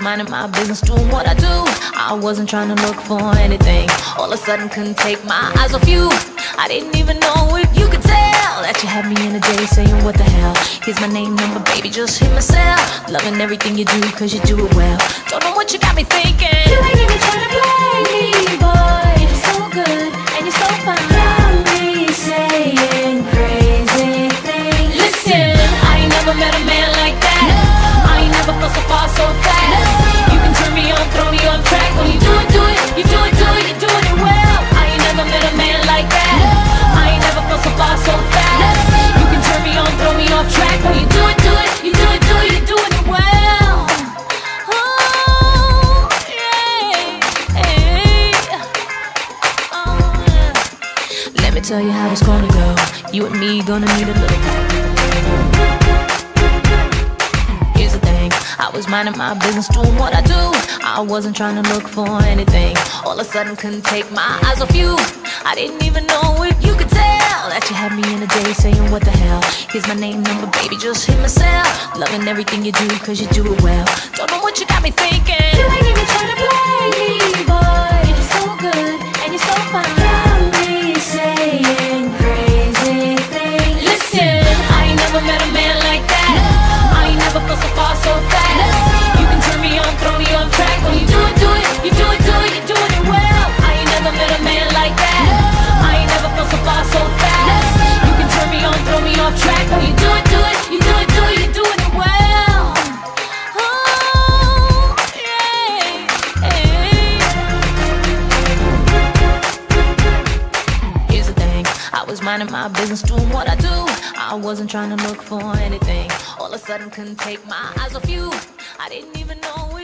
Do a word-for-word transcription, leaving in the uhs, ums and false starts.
minding my business, doing what I do. I wasn't trying to look for anything. All of a sudden couldn't take my eyes off you. I didn't even know if you could tell that you had me in a day saying what the hell. Here's my name, number, baby, just hit myself. Loving everything you do, cause you do it well. Don't know what you got me thinking. You ain't even trying to play me, boy. You're so good, and you're so fine. Got me saying crazy things. Listen, I ain't never met a man like that. No. I ain't never felt so far, so fast. No. You can turn me on, throw me off track. When you do it, do it, you do it, do it, you're doing it well. I ain't never met a man like that. No. I ain't never felt so far, so fast. No. You can turn me on, throw me off track. When you do it, do it, you do it, do it, you're doing it well. Oh, yeah, hey. Oh, yeah. Let me tell you how it's gonna go. You and me gonna need a little. Here's the thing, I was minding my business, doing what I do. I wasn't trying to look for anything. All of a sudden couldn't take my eyes off you. I didn't even know if you could tell that you had me in a day saying what the hell. Here's my name, number, baby, just hit myself. Loving everything you do, cause you do it well. Don't know what you got me thinking. You ain't even trying to play me, boy. You're so good, and you're so fine. Got me saying crazy things. Listen, I ain't never met a man like that. No. I ain't never felt so far, so fast. No. You can turn me on, throw me off track. When you do it, do it, you do it, do it, you're doing it well. I ain't never met a man like that. No. I ain't never felt so far, so fast. No. You can turn me on, throw me off track. When you do it, do it, you do it, do it, you're doing it well. Oh, yeah, hey. Here's the thing, I was minding my business, doing what I do. I wasn't trying to look for anything. All of a sudden couldn't take my eyes off you. I didn't even know